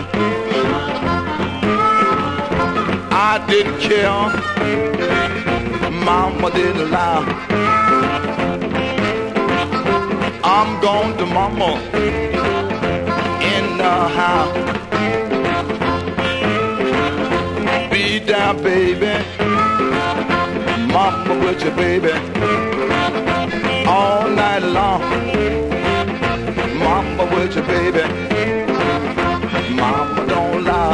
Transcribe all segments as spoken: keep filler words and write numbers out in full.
baby. I didn't care, mama didn't lie. I'm going to mama in the house. Be down, baby, mama with you, baby, all night long. Mama with you, baby, mama don't lie.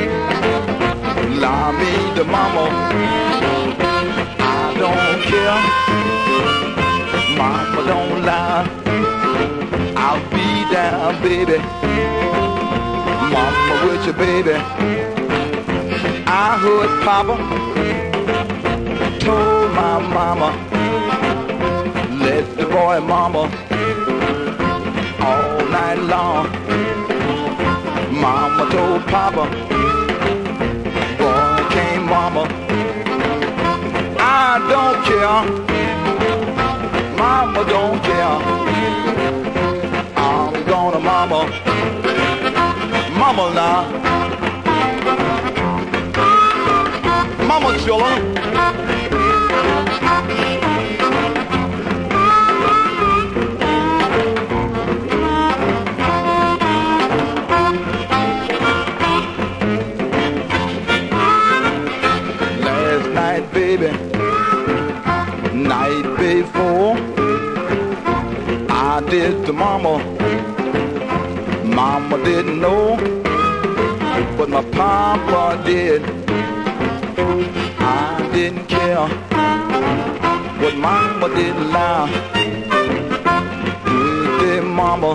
Lie me to mama, I don't care. Mama don't lie. I'll be down, baby. Mama with you, baby. I heard Papa told my mama, let the boy mama all night long. Mama told Papa, boy came mama. I don't care. Mama don't care. I'm gonna mama. Mama now. Mama children. Last night, baby, night before, I did to mama. Mama didn't know, but my papa did. I didn't care, but mama didn't lie. Did the mama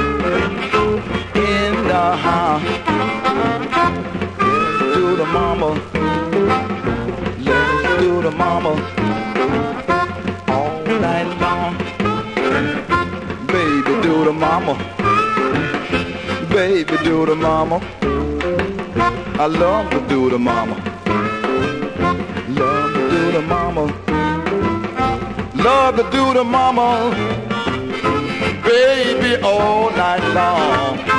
in the house. Let's do the mama. Let's do the mama all night long. Baby, do the mama. Baby, do the mama. I love to do the mama. Love to do the mama. Love to do the mama. Baby, all night long.